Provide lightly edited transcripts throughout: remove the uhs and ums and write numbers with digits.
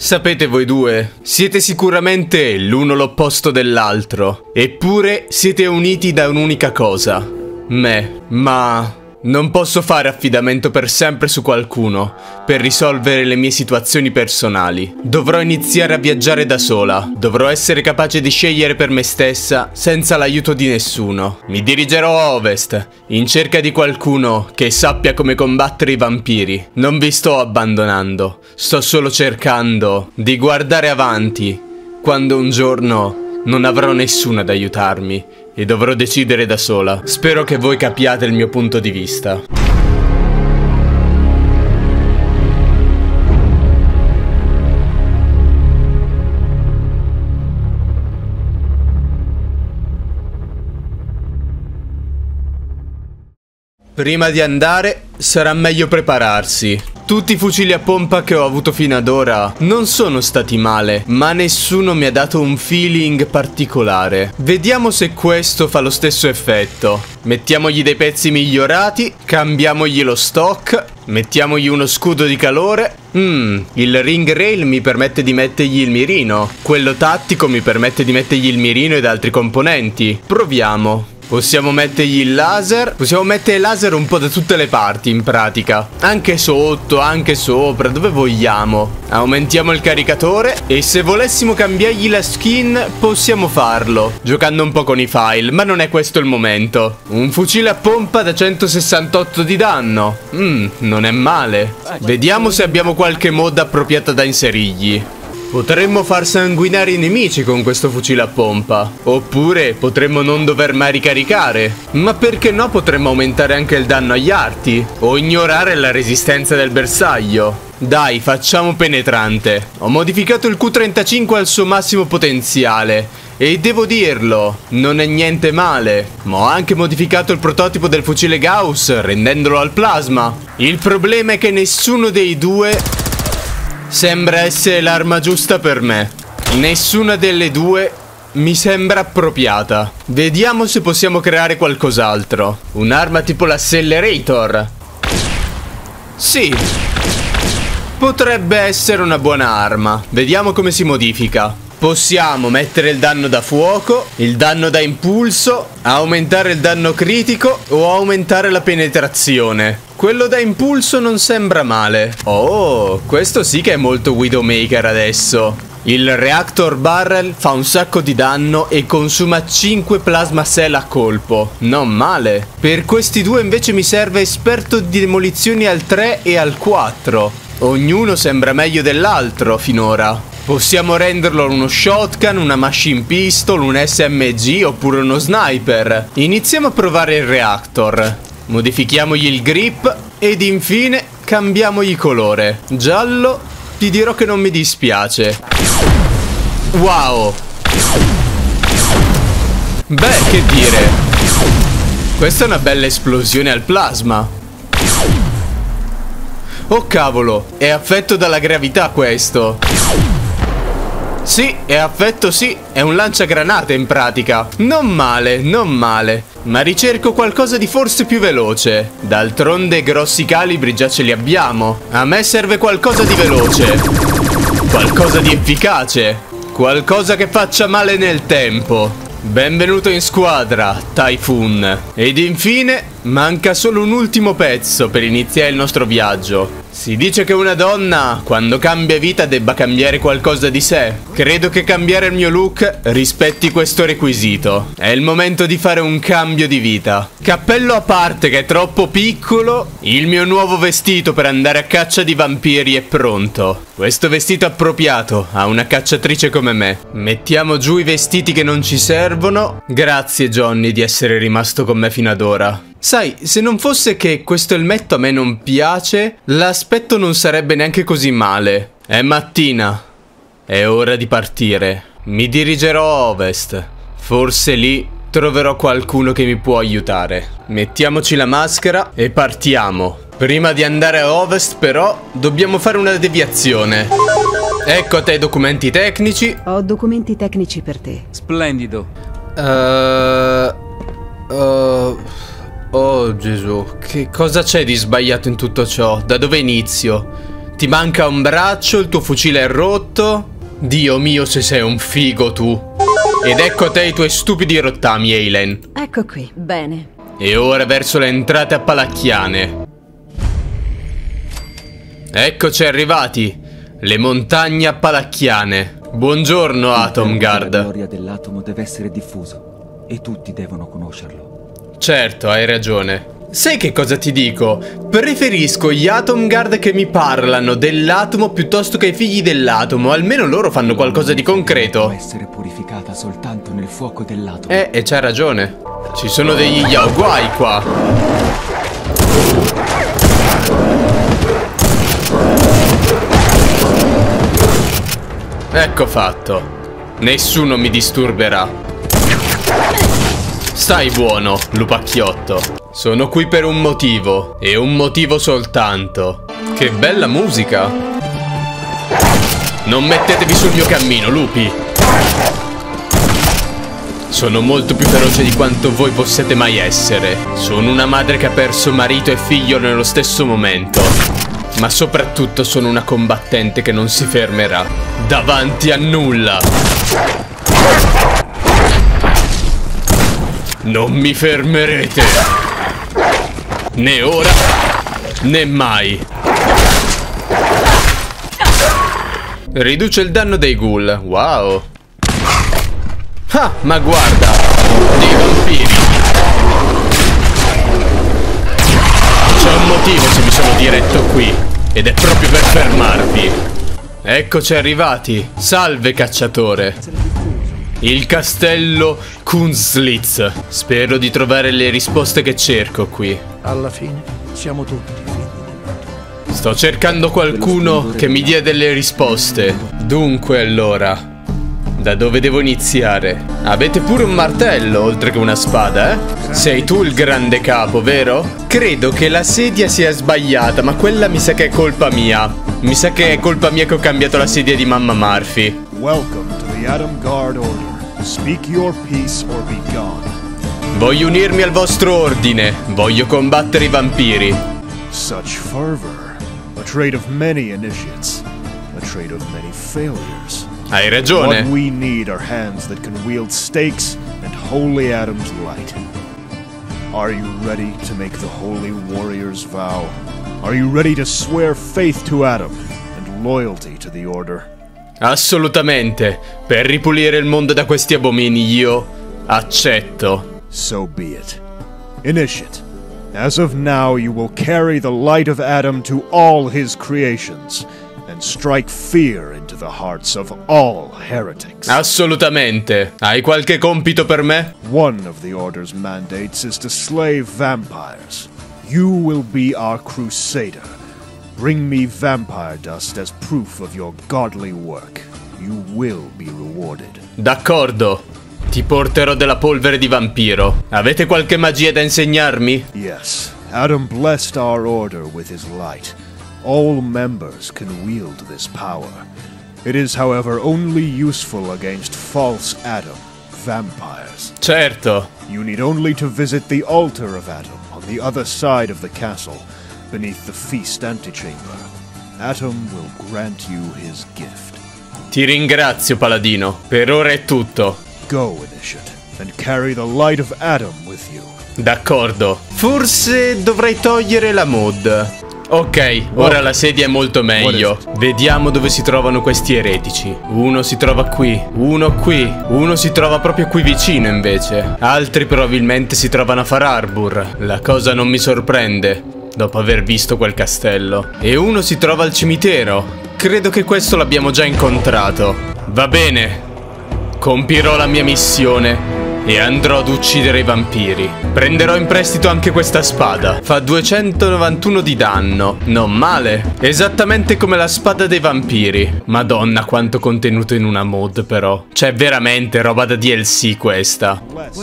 Sapete voi due, siete sicuramente l'uno l'opposto dell'altro, eppure siete uniti da un'unica cosa, me. Ma non posso fare affidamento per sempre su qualcuno per risolvere le mie situazioni personali. Dovrò iniziare a viaggiare da sola. Dovrò essere capace di scegliere per me stessa senza l'aiuto di nessuno. Mi dirigerò a ovest in cerca di qualcuno che sappia come combattere i vampiri. Non vi sto abbandonando. Sto solo cercando di guardare avanti quando un giorno non avrò nessuno ad aiutarmi e dovrò decidere da sola. Spero che voi capiate il mio punto di vista. Prima di andare sarà meglio prepararsi. Tutti i fucili a pompa che ho avuto fino ad ora non sono stati male, ma nessuno mi ha dato un feeling particolare. Vediamo se questo fa lo stesso effetto. Mettiamogli dei pezzi migliorati, cambiamogli lo stock, mettiamogli uno scudo di calore. Il ring rail mi permette di mettergli il mirino. Quello tattico mi permette di mettergli il mirino ed altri componenti. Proviamo. Possiamo mettergli il laser. Possiamo mettere il laser un po' da tutte le parti in pratica. Anche sotto, anche sopra, dove vogliamo. Aumentiamo il caricatore. E se volessimo cambiargli la skin possiamo farlo, giocando un po' con i file, ma non è questo il momento. Un fucile a pompa da 168 di danno. Non è male. Vediamo se abbiamo qualche mod appropriata da inserirgli. Potremmo far sanguinare i nemici con questo fucile a pompa. Oppure potremmo non dover mai ricaricare. Ma perché no, potremmo aumentare anche il danno agli arti. O ignorare la resistenza del bersaglio. Dai, facciamo penetrante. Ho modificato il Q35 al suo massimo potenziale. E devo dirlo, non è niente male. Ma ho anche modificato il prototipo del fucile Gauss, rendendolo al plasma. Il problema è che nessuno dei due sembra essere l'arma giusta per me. Nessuna delle due mi sembra appropriata. Vediamo se possiamo creare qualcos'altro. Un'arma tipo l'Accelerator. Sì, potrebbe essere una buona arma. Vediamo come si modifica. Possiamo mettere il danno da fuoco, il danno da impulso, aumentare il danno critico o aumentare la penetrazione. Quello da impulso non sembra male. Oh, questo sì che è molto Widowmaker adesso. Il Reactor Barrel fa un sacco di danno e consuma 5 plasma cell a colpo. Non male. Per questi due invece mi serve esperto di demolizioni al 3 e al 4. Ognuno sembra meglio dell'altro finora. Possiamo renderlo uno shotgun, una machine pistol, un SMG oppure uno sniper. Iniziamo a provare il reactor. Modifichiamogli il grip ed infine cambiamogli colore. Giallo, ti dirò che non mi dispiace. Wow. Beh, che dire. Questa è una bella esplosione al plasma. Oh cavolo, è affetto dalla gravità questo. Sì, è affetto, sì, è un lanciagranate in pratica. Non male, non male. Ma ricerco qualcosa di forse più veloce. D'altronde grossi calibri già ce li abbiamo. A me serve qualcosa di veloce. Qualcosa di efficace. Qualcosa che faccia male nel tempo. Benvenuto in squadra, Typhoon. Ed infine, manca solo un ultimo pezzo per iniziare il nostro viaggio. Si dice che una donna, quando cambia vita, debba cambiare qualcosa di sé. Credo che cambiare il mio look rispetti questo requisito. È il momento di fare un cambio di vita. Cappello a parte che è troppo piccolo, il mio nuovo vestito per andare a caccia di vampiri è pronto. Questo vestito appropriato a una cacciatrice come me. Mettiamo giù i vestiti che non ci servono. Grazie Johnny di essere rimasto con me fino ad ora. Sai, se non fosse che questo elmetto a me non piace, l'aspetto non sarebbe neanche così male. È mattina. È ora di partire. Mi dirigerò a ovest. Forse lì troverò qualcuno che mi può aiutare. Mettiamoci la maschera e partiamo. Prima di andare a ovest, però, dobbiamo fare una deviazione. Ecco a te i documenti tecnici. Ho documenti tecnici per te. Splendido. Oh Gesù, che cosa c'è di sbagliato in tutto ciò? Da dove inizio? Ti manca un braccio, il tuo fucile è rotto. Dio mio, se sei un figo tu. Ed ecco a te i tuoi stupidi rottami, Eileen. Ecco qui, bene. E ora verso le entrate appalacchiane. Eccoci arrivati. Le montagne appalacchiane. Buongiorno, Atom Guard. La gloria dell'atomo deve essere diffuso e tutti devono conoscerlo. Certo, hai ragione. Sai che cosa ti dico? Preferisco gli Atom Guard che mi parlano dell'atomo piuttosto che i figli dell'atomo. Almeno loro fanno qualcosa di concreto. Può essere purificata soltanto nel fuoco dell'atomo. E c'hai ragione. Ci sono degli Yaoguai qua. Ecco fatto. Nessuno mi disturberà. Stai buono, lupacchiotto. Sono qui per un motivo, e un motivo soltanto. Che bella musica. Non mettetevi sul mio cammino, lupi. Sono molto più feroce di quanto voi possiate mai essere. Sono una madre che ha perso marito e figlio nello stesso momento. Ma soprattutto sono una combattente che non si fermerà davanti a nulla. Non mi fermerete. Né ora, né mai. Riduce il danno dei ghoul. Wow. Ah, ma guarda. Dei vampiri. C'è un motivo se mi sono diretto qui. Ed è proprio per fermarvi. Eccoci arrivati. Salve, cacciatore. Il castello Kunzlitz. Spero di trovare le risposte che cerco qui. Alla fine siamo tutti figli del... Sto cercando qualcuno che mi dia delle risposte. Dunque allora, da dove devo iniziare? Avete pure un martello oltre che una spada, eh? Sei tu il grande capo, vero? Credo che la sedia sia sbagliata, ma quella mi sa che è colpa mia. Mi sa che è colpa mia che ho cambiato la sedia di mamma Murphy. Welcome to the Atom Guard Order. Speak your peace or be gone. Voglio unirmi al vostro ordine. Voglio combattere i vampiri. Such fervor. A trait of many initiates. A trait of many failures. Hai ragione. What we need are hands that can wield stakes and holy Atom's light. Are you ready to make the holy warrior's vow? Are you ready to swear faith to Atom and loyalty to the Order? Assolutamente. Per ripulire il mondo da questi abomini io accetto. So be it. Initiate. As of now, you will carry the light of Atom to all his creations and strike fear into the hearts of all heretics. Assolutamente. Hai qualche compito per me? One of the Order's mandates is to slay vampires. You will be our crusader. Bring me vampire dust as proof of your godly work. You will be rewarded. D'accordo. Ti porterò della polvere di vampiro. Avete qualche magia da insegnarmi? Yes, Atom blessed our order with his light. All members can wield this power. It is, however, only useful against false Atom, vampires. Certo. You need only to visit the altar of Atom on the other side of the castle, beneath the feast antechamber. Atom will grant you his gift. Ti ringrazio, paladino. Per ora è tutto. Go, Initiate, and carry the light of Atom with you. D'accordo. Forse dovrei togliere la mod. Ok, ora la sedia è molto meglio. Vediamo dove si trovano questi eretici. Uno si trova qui, uno qui, uno si trova proprio qui vicino invece. Altri probabilmente si trovano a Far Harbor. La cosa non mi sorprende, dopo aver visto quel castello. E uno si trova al cimitero. Credo che questo l'abbiamo già incontrato. Va bene. Compirò la mia missione e andrò ad uccidere i vampiri. Prenderò in prestito anche questa spada. Fa 291 di danno. Non male. Esattamente come la spada dei vampiri. Madonna, quanto contenuto in una mod però. C'è veramente roba da DLC questa.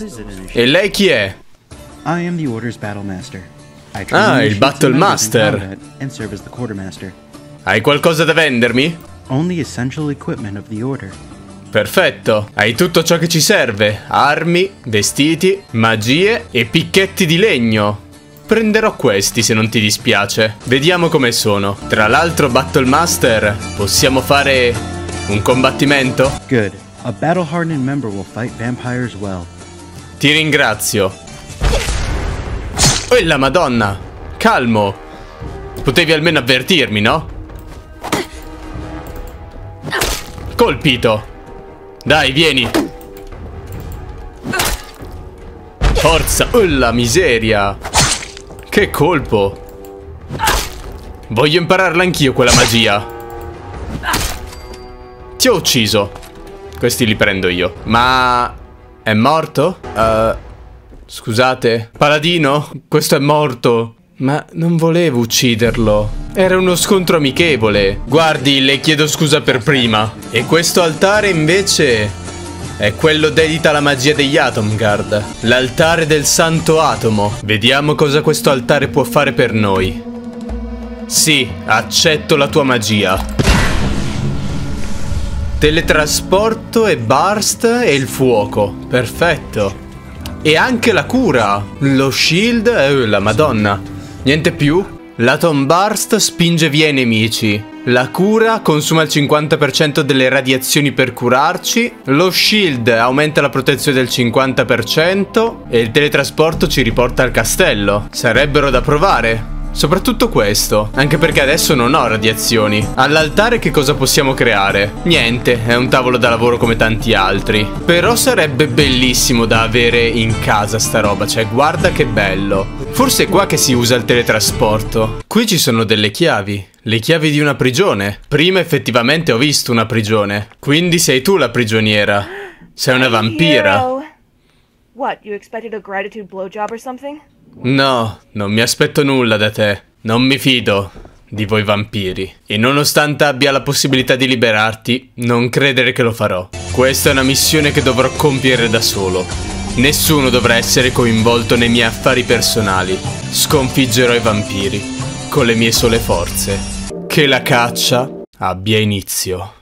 E lei chi è? I am the Order's Battle Master. I Ah, il Battle Master. And serve as the Quartermaster. Hai qualcosa da vendermi? Only essential equipment of the Order. Perfetto, hai tutto ciò che ci serve. Armi, vestiti, magie e picchetti di legno. Prenderò questi se non ti dispiace. Vediamo come sono. Tra l'altro, Battlemaster, possiamo fare un combattimento? Good. A battle-hardened member will fight vampires well. Ti ringrazio. Oh, la Madonna! Calmo! Potevi almeno avvertirmi, no? Colpito! Dai, vieni! Forza! Oh, la miseria! Che colpo! Voglio impararla anch'io quella magia. Ti ho ucciso. Questi li prendo io. Ma... è morto? Scusate. Paladino? Questo è morto. Ma non volevo ucciderlo. Era uno scontro amichevole. Guardi, le chiedo scusa per prima. E questo altare invece è quello dedita alla magia degli Atomguard. L'altare del Santo Atomo. Vediamo cosa questo altare può fare per noi. Sì, accetto la tua magia. Teletrasporto e burst e il fuoco. Perfetto. E anche la cura. Lo shield e la Madonna. Niente più. L'Atom Burst spinge via i nemici. La cura consuma il 50% delle radiazioni per curarci. Lo shield aumenta la protezione del 50%. E il teletrasporto ci riporta al castello. Sarebbero da provare. Soprattutto questo, anche perché adesso non ho radiazioni. All'altare che cosa possiamo creare? Niente, è un tavolo da lavoro come tanti altri. Però sarebbe bellissimo da avere in casa sta roba, cioè guarda che bello. Forse è qua che si usa il teletrasporto. Qui ci sono delle chiavi, le chiavi di una prigione. Prima effettivamente ho visto una prigione. Quindi sei tu la prigioniera. Sei una vampira. What, you expected a gratitude blowjob or something? No, non mi aspetto nulla da te. Non mi fido di voi vampiri. E nonostante abbia la possibilità di liberarti, non credere che lo farò. Questa è una missione che dovrò compiere da solo. Nessuno dovrà essere coinvolto nei miei affari personali. Sconfiggerò i vampiri con le mie sole forze. Che la caccia abbia inizio.